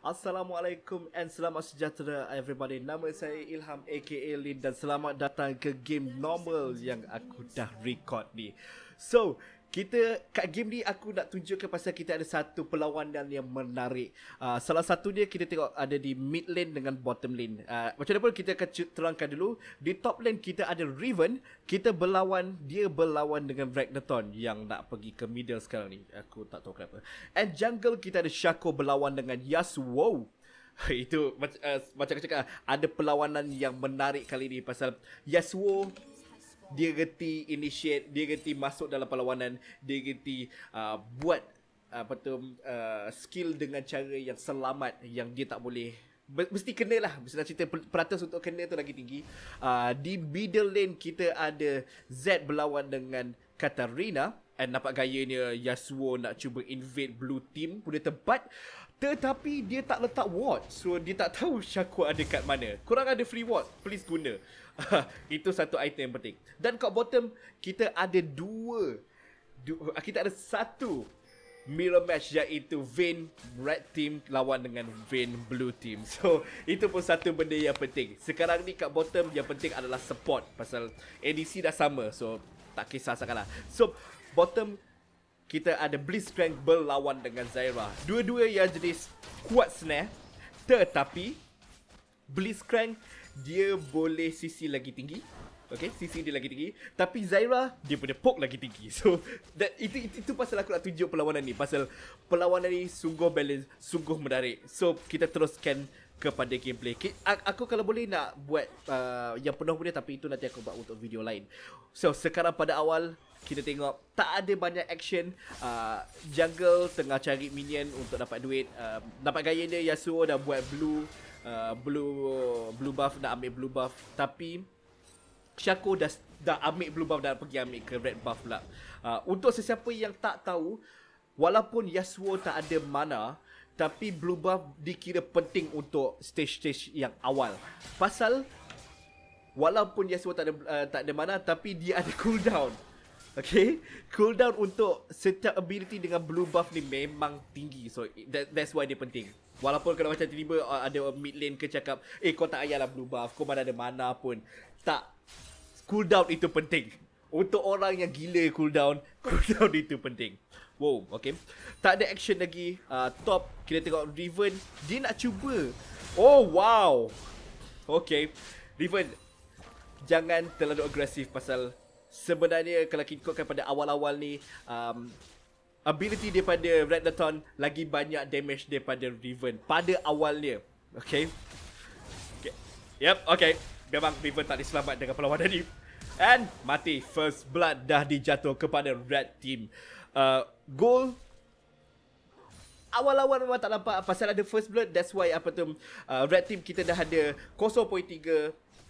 Assalamualaikum and selamat sejahtera everybody. Nama saya Ilham aka Lin dan selamat datang ke game normal yang aku dah record ni. So, kat game ni aku nak tunjukkan pasal kita ada satu perlawanan yang menarik. Salah satu dia kita tengok ada di mid lane dengan bottom lane. Macam mana pun kita akan terangkan dulu. Di top lane kita ada Riven. Dia berlawan dengan Ragnaton yang nak pergi ke middle sekarang ni. Aku tak tahu kenapa. And jungle kita ada Shaco berlawan dengan Yasuo. Itu macam aku cakap, ada perlawanan yang menarik kali ni pasal Yasuo dia gerti initiate, dia gerti masuk dalam perlawanan, dia gerti buat skill dengan cara yang selamat, yang dia tak boleh mesti kena lah. Mesti nak cerita peratus untuk kena tu lagi tinggi. Di middle lane kita ada Zed berlawan dengan Katarina. And nampak gayanya Yasuo nak cuba invade blue team punya tempat, tetapi dia tak letak ward. So dia tak tahu Shaco ada kat mana. Korang ada free ward, please guna. Itu satu item yang penting. Dan kat bottom kita ada kita ada satu mirror match, iaitu Vayne Red Team lawan dengan Vayne Blue Team. So itu pun satu benda yang penting. Sekarang ni kat bottom yang penting adalah support, pasal ADC dah sama, so tak kisah sangat lah. So bottom kita ada Blitzcrank berlawan dengan Zyra. Dua-dua yang jenis kuat snare, tetapi Blitzcrank dia boleh CC lagi tinggi. Okay, CC dia lagi tinggi. Tapi Zyra dia punya poke lagi tinggi. So itu pasal aku nak tunjuk perlawanan ni. Pasal perlawanan ni sungguh balance, sungguh menarik. So kita teruskan kepada gameplay. Aku kalau boleh nak buat yang penuh punya, tapi itu nanti aku buat untuk video lain. So sekarang pada awal kita tengok tak ada banyak action. Jungle tengah cari minion untuk dapat duit. Nampak gaya dia Yasuo dah buat blue buff, nak ambil blue buff, tapi Shaco dah ambil blue buff dan pergi ambil ke red buff pula. Untuk sesiapa yang tak tahu, walaupun Yasuo tak ada mana, tapi blue buff dikira penting untuk stage-stage yang awal. Pasal walaupun Yasuo tak ada mana, tapi dia ada cooldown. Okay, cooldown untuk setiap ability dengan blue buff ni memang tinggi. So that's why dia penting. Walaupun kalau macam tiba-tiba ada mid lane ke cakap, kau tak payahlah blue buff, kau mana ada mana pun. Tak, cooldown itu penting. Untuk orang yang gila cooldown itu penting. Wow, okay. Tak ada action lagi. Top, kita tengok Riven. Dia nak cuba. Oh, wow. Okay, Riven, jangan terlalu agresif pasal sebenarnya kalau kita ikutkan pada awal-awal ni, ability daripada Ragnaton lagi banyak damage daripada Riven pada awalnya. Okay. Yep, okay. Memang Riven tak diselamat dengan perlawanan ni. And mati. First blood dah dijatuh kepada Red Team. Goal awal-awal memang tak nampak pasal ada first blood. That's why Red Team kita dah ada 0.3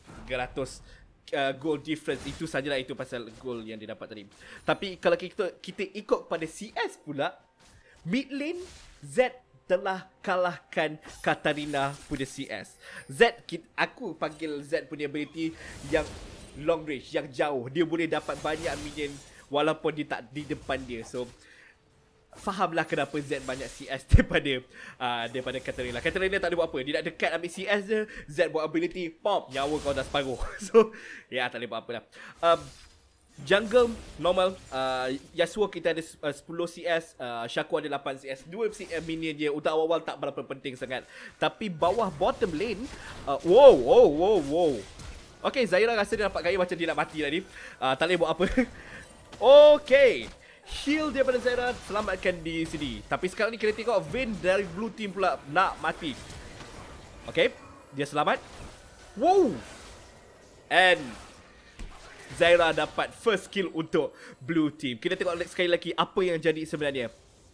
goal difference. Itu sajalah, itu pasal goal yang dia dapat tadi. Tapi kalau kita ikut pada CS pula, mid lane Z telah kalahkan Katarina punya CS. Aku panggil Z punya ability yang long range, yang jauh. Dia boleh dapat banyak minion walaupun dia tak di depan dia. So fahamlah kenapa Z banyak CS daripada Katarina. Katarina tak ada buat apa. Dia nak dekat ambil CS je, Z buat ability, pop, nyawa kau dah separuh. So ya, tak boleh buat apa lah. Jungle normal. Yasuo kita ada 10 CS, Shaco ada 8 CS. 2 minion je. Untuk awal-awal tak berapa penting sangat. Tapi bawah bottom lane, wow. Okay, Zyra rasa dia nampak gaya macam dia nak mati tadi. Tak boleh buat apa. Okay, heal daripada Zyra selamatkan di sini. Tapi sekarang ni kita tengok Vayne dari blue team pula nak mati. Okay, dia selamat. Wow. And Zyra dapat first kill untuk blue team. Kita tengok sekali lagi apa yang jadi sebenarnya.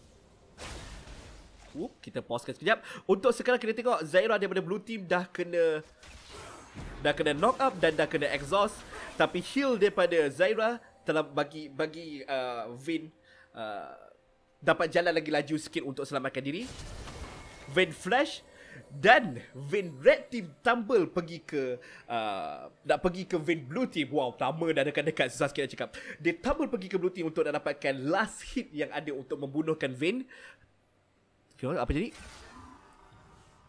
Kita pausekan sekejap. Untuk sekarang kita tengok Zyra daripada blue team dah kena knock up dan dah kena exhaust. Tapi heal daripada Zyra telah bagi Vayne dapat jalan lagi laju sikit untuk selamatkan diri. Vayne flash dan Vayne Red Team tumble pergi ke nak pergi ke Vayne Blue Team. Wow, pertama dah dekat-dekat, susah sikit nak cakap. Dia tumble pergi ke Blue Team untuk nak dapatkan last hit yang ada untuk membunuhkan Vayne. Okay, apa jadi?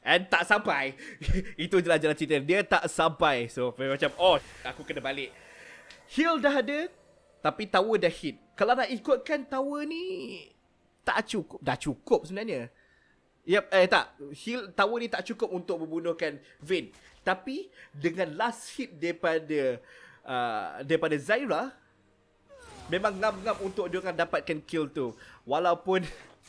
And tak sampai. Itu je lah jalan cerita. Dia tak sampai. So macam aku kena balik. Heal dah ada, tapi tower dah hit. Kalau nak ikutkan tower ni tak cukup. Dah cukup sebenarnya. Yep, tak. Heal tower ni tak cukup untuk membunuhkan Vayne. Tapi dengan last hit daripada Zyra, memang ngam-ngam untuk diorang dapatkan kill tu. Walaupun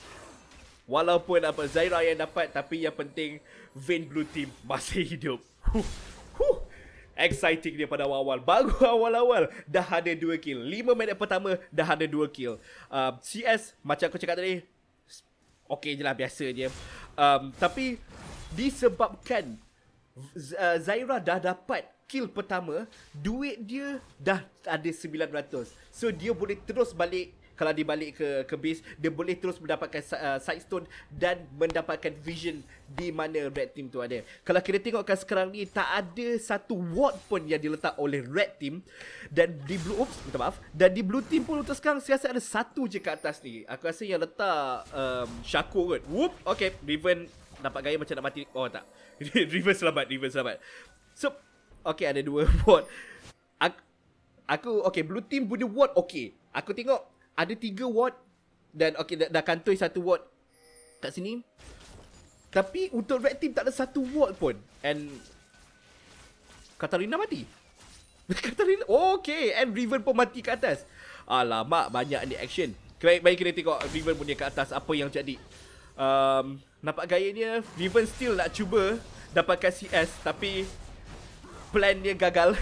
Zyra yang dapat, tapi yang penting Vayne Blue Team masih hidup. Exciting dia pada awal-awal. Baru awal-awal dah ada 2 kill. 5 minit pertama dah ada 2 kill. CS macam aku cakap tadi, okey je lah, biasa je. Tapi disebabkan Zyra dah dapat kill pertama, duit dia dah ada 900. So dia boleh terus balik. Kalau dia balik ke base, dia boleh terus mendapatkan side stone dan mendapatkan vision di mana red team tu ada. Kalau kita tengokkan sekarang ni, tak ada satu ward pun yang diletak oleh red team. Dan di dan di blue team pun untuk sekarang saya rasa ada satu je kat atas ni. Aku rasa yang letak Shaco kot. Whoop. Okay, Riven nampak gaya macam nak mati. Oh tak, Riven selamat. So okay, ada 2 ward. Okay, blue team punya ward okay. Aku tengok ada 3 ward. Dan okay, dah kantoi 1 ward kat sini. Tapi untuk red team tak ada 1 ward pun. And Katarina mati. Katarina, okay. And Riven pun mati kat atas. Alamak, banyak ni action. Baik kita tengok Riven punya kat atas, apa yang jadi. Nampak gayanya Riven still nak cuba dapatkan CS, tapi plan dia gagal.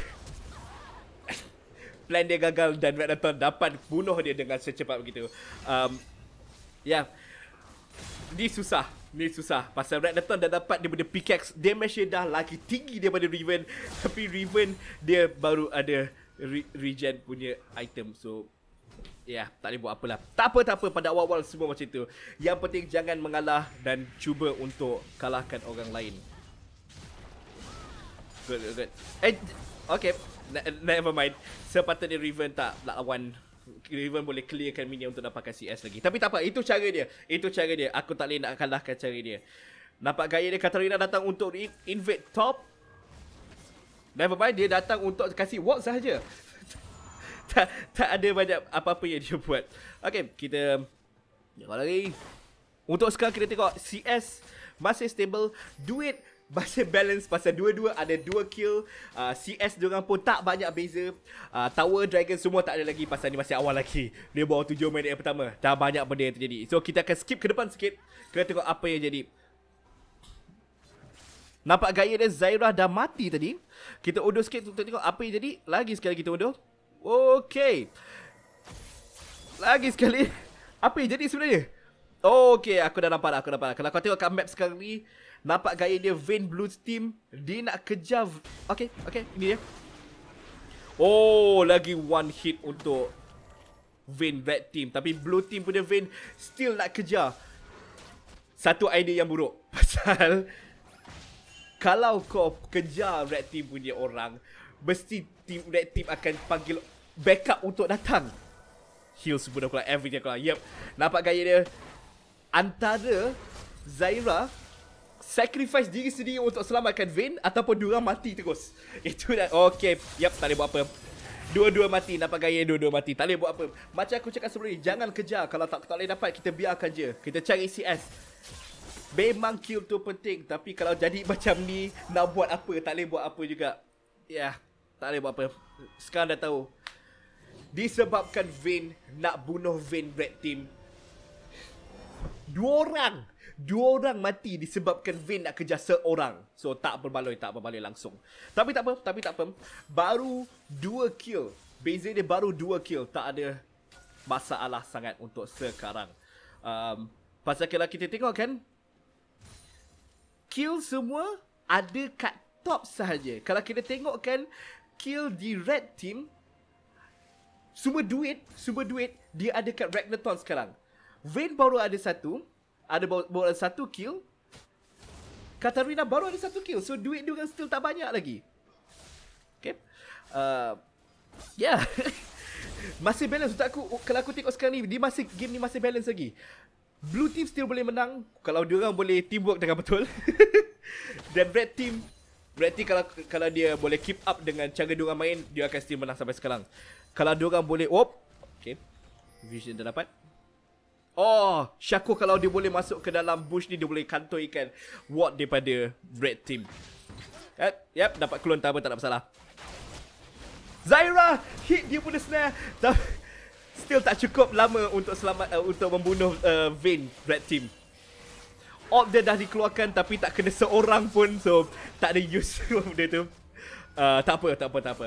Plan dia gagal dan Rednaton dapat bunuh dia dengan secepat begitu. Ya, Ni susah. Pasal Rednaton dah dapat dia punya pickaxe. Damage dia dah lagi tinggi daripada Riven. Tapi Riven dia baru ada regen punya item. So ya, tak boleh buat apalah. Tak apa. Pada awal-awal semua macam tu. Yang penting jangan mengalah dan cuba untuk kalahkan orang lain. Good. Okay, never mind. Sepatutnya Riven tak lawan. Riven boleh clearkan minion untuk dapatkan CS lagi. Tapi tak apa, itu cara dia. Aku tak boleh nak kalahkan cara dia. Nampak gaya dia, Katarina datang untuk invade top. Never mind, dia datang untuk kasih walk sahaja. tak ada banyak apa-apa yang dia buat. Okay, kita tengok lagi. Untuk sekarang kita tengok CS masih stable. Duit masih balance pasal dua-dua ada 2 kill. CS diorang pun tak banyak beza. Tower Dragon semua tak ada lagi pasal ni masih awal lagi. Dia bawa 7 minit yang pertama. Dah banyak benda yang terjadi. So kita akan skip ke depan sikit. Kita tengok apa yang jadi. Nampak gaya dia, Zyra dah mati tadi. Kita undur sikit untuk tengok apa yang jadi. Lagi sekali kita undur. Okay. Lagi sekali. Apa yang jadi sebenarnya? Okay, aku dah nampak. Kalau kau tengok kat map sekarang ni, nampak gaya dia Vayne Blue Team. Dia nak kejar. Okay, ini dia. Oh, lagi 1 hit untuk Vayne Red Team. Tapi Blue Team punya Vayne still nak kejar. Satu idea yang buruk. Pasal kalau kau kejar Red Team punya orang, mesti Red Team akan panggil backup untuk datang. Heal semua dah keluar, everything keluar. Yep, nampak gaya dia. Antara Zyra sacrifice diri sendiri untuk selamatkan Vayne, ataupun diorang mati terus. Itu dah. Okay, yep, tak boleh buat apa. Dua-dua mati. Nampak gaya dua-dua mati. Tak boleh buat apa. Macam aku cakap sebelum ni, jangan kejar. Kalau tak boleh dapat, kita biarkan je. Kita cari CS. Memang kill tu penting. Tapi kalau jadi macam ni, nak buat apa? Tak boleh buat apa juga. Ya, tak boleh buat apa. Sekarang dah tahu. Disebabkan Vayne nak bunuh Vayne Red Team. Dua orang mati disebabkan Vayne nak kejar seorang. So tak berbaloi langsung. Tapi tak apa. Baru 2 kill. Beza dia baru 2 kill. Tak ada masalah sangat untuk sekarang. Pasal kalau kita tengok kan, kill semua ada kat top sahaja. Kalau kita tengok kan, kill di red team, semua duit dia ada kat Rednaton sekarang. Vayne baru ada satu kill. Katarina baru ada 1 kill. So duit dia still tak banyak lagi. Okay. Yeah. Masih balance untuk aku. Kalau aku tengok sekarang ni, game ni masih balance lagi. Blue team still boleh menang kalau diorang boleh teamwork dengan betul. Dan Red Team kalau dia boleh keep up dengan cara diorang main, dia akan still menang sampai sekarang. Kalau diorang boleh okay, vision dah dapat. Oh, Shaco kalau dia boleh masuk ke dalam bush ni, dia boleh kantoikan ward daripada Red Team. Yep, dapat clone tak ada masalah. Zyra hit dia punya snare, still tak cukup lama untuk untuk membunuh Vayne Red Team. Ult dia dah dikeluarkan tapi tak kena seorang pun, so tak ada use benda tu. Tak apa.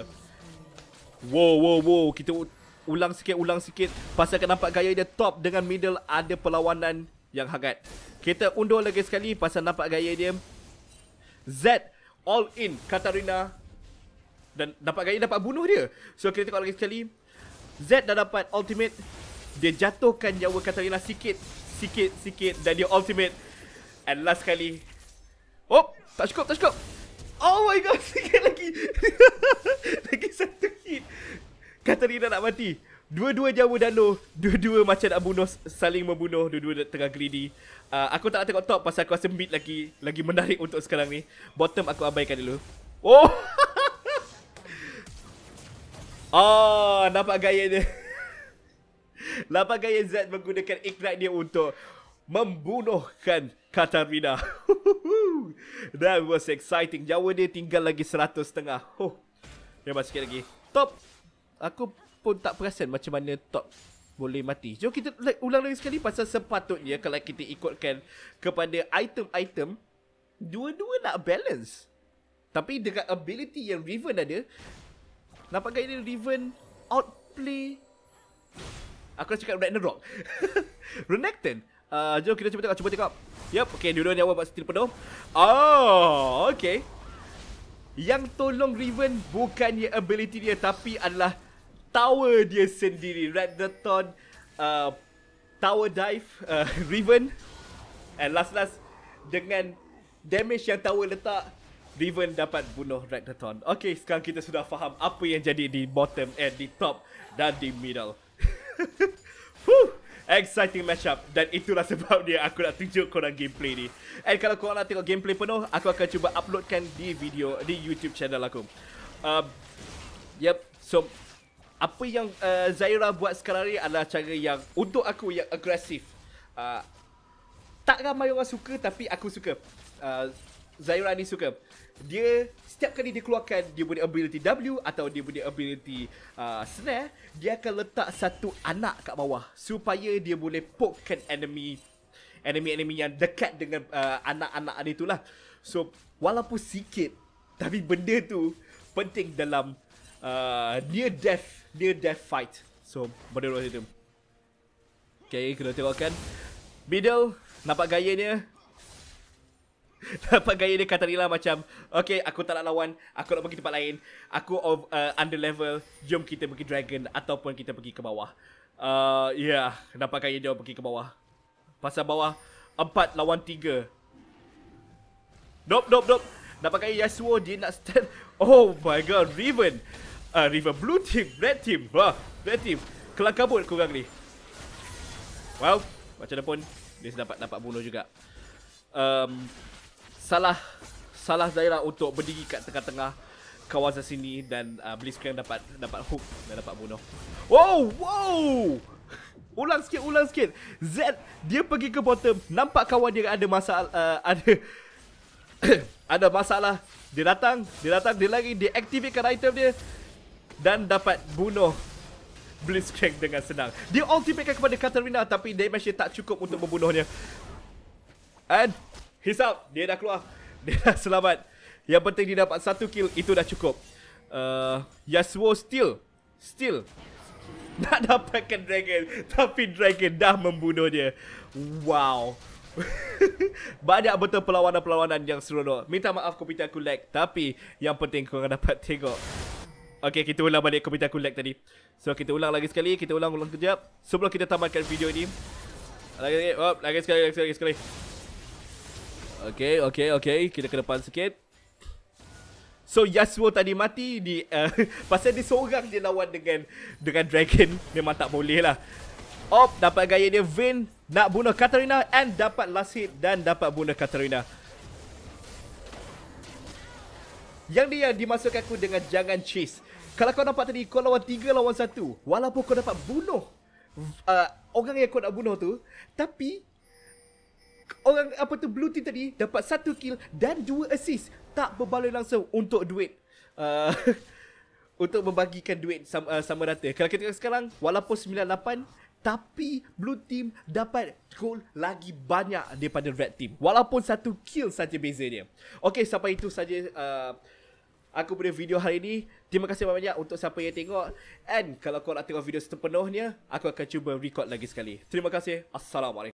Wow, kita ulang sikit pasal akan nampak gaya dia top dengan middle ada perlawanan yang hangat. Kita undur lagi sekali pasal nampak gaya dia. Z all in Katarina dan nampak gaya dapat bunuh dia. So kita tengok lagi sekali. Z dah dapat ultimate, dia jatuhkan nyawa Katarina sikit dan dia ultimate. And last kali. Tak cukup. Oh my god, sikit lagi. Lagi satu hit. Katarina nak mati. Dua-dua Jawa Dano, dua-dua macam nak bunuh, saling membunuh, dua-dua tengah greedy. Aku tak nak tengok top pasal aku rasa mid lagi menarik untuk sekarang ni. Bottom aku abaikan dulu. Nampak gaya dia. Nampak gaya Z menggunakan ignite dia untuk membunuhkan Katarina. That was exciting. Jawa dia tinggal lagi 100.5. Memang sikit lagi. Top. Aku pun tak perasan macam mana top boleh mati. Jom kita ulang lagi sekali pasal sepatutnya kalau kita ikutkan kepada item-item, dua-dua nak balance. Tapi dengan ability yang Riven ada, nampak gaya dia Riven outplay. Aku nak cakap Ragnarok. Renekton. Jom kita cuba tengok. Yup, okay, dua-dua nyawa buat steal penuh. Okay. Yang tolong Riven bukannya ability dia, tapi adalah tower dia sendiri. Ragnaton, tower dive, Riven. And last dengan damage yang tower letak, Riven dapat bunuh Ragnaton. Okay, sekarang kita sudah faham apa yang jadi di bottom and di top dan di middle. Exciting matchup. Dan itulah sebabnya aku nak tunjuk korang gameplay ni. And kalau korang nak tengok gameplay penuh, aku akan cuba uploadkan di video di YouTube channel aku. So apa yang Zyra buat sekarang ni adalah cara yang untuk aku yang agresif. Tak ramai orang suka, tapi aku suka. Zyra ni suka. Dia setiap kali dia keluarkan dia punya ability W atau dia punya ability snare, dia akan letak satu anak kat bawah supaya dia boleh pokekan enemy yang dekat dengan anak-anak ni itulah. So walaupun sikit, tapi benda tu penting dalam near death fight. So benda tu. Okay, kena tengokkan middle. Nampak gayanya Katarina macam, okay, aku tak nak lawan, aku nak pergi tempat lain, aku under level, jom kita pergi dragon ataupun kita pergi ke bawah. Nampak gaya dia pergi ke bawah. Pasal bawah 4 lawan 3. Nope. Nampak gaya Yasuo dia nak stand. Oh my god, Riven blue team, red team. Red team kelang kabut korang ni. Wow, macam mana pun dia dapat bunuh juga. Salah Zyra untuk berdiri kat tengah-tengah kawasan sini dan Blitzcrank dapat hook dan dapat bunuh. Wow. Ulang sikit. Z dia pergi ke bottom, nampak kawan dia ada masalah, ada masalah. Dia datang, dia lagi dia activatekan item dia dan dapat bunuh Blitzcrank dengan senang. Dia ultimatekan kepada Katarina tapi damage dia tak cukup untuk membunuhnya. And he's out. Dia dah keluar. Dia dah selamat. Yang penting dia dapat 1 kill. Itu dah cukup. Yasuo still nak dapatkan dragon. Tapi dragon dah membunuh dia. Wow. Banyak betul perlawanan-perlawanan yang seronok. Minta maaf komputer aku lag. Tapi yang penting korang dapat tengok. Okay, kita ulang balik komputer aku lag tadi. So kita ulang lagi sekali. Kita ulang kejap sebelum kita tamatkan video ni. Lagi sekali. Okay. Kita ke depan sikit. So Yasuo tadi mati pasal dia seorang je lawan dengan dragon. Memang tak boleh lah. Dapat gaya dia Vayne nak bunuh Katarina and dapat last hit dan dapat bunuh Katarina. Yang ni yang dimasukkan aku dengan jangan chase. Kalau kau nampak tadi, kau lawan 3 lawan 1. Walaupun kau dapat bunuh orang yang kau nak bunuh tu, tapi orang blue team tadi dapat 1 kill dan 2 assist. Tak berbaloi langsung untuk duit. Untuk membagikan duit sama rata. Kalau kita tengok sekarang, walaupun 98, tapi blue team dapat gol lagi banyak daripada red team. Walaupun 1 kill saja beza dia. Okay, sampai itu saja aku punya video hari ini. Terima kasih banyak untuk siapa yang tengok. And kalau kau nak tengok video sepenuhnya, aku akan cuba record lagi sekali. Terima kasih. Assalamualaikum.